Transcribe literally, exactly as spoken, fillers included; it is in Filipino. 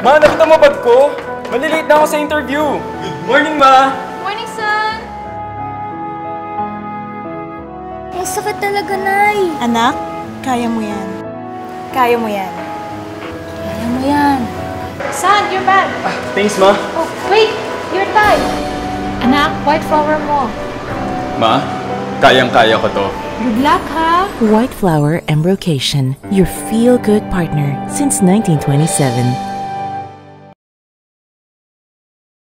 Ma, nakita mo bag ko? Malilate na ako sa interview. Good morning, Ma! Morning, son! Ang sakit talaga, Nay. Anak, kaya mo yan. Kaya mo yan. Kaya mo yan. Son, your bag! Ah, thanks, Ma. Oh, wait! Your tie! Anak, white flower mo. Ma, kayang-kaya ko to. Good luck, ha? White Flower Embrocation, your feel-good partner since nineteen twenty-seven.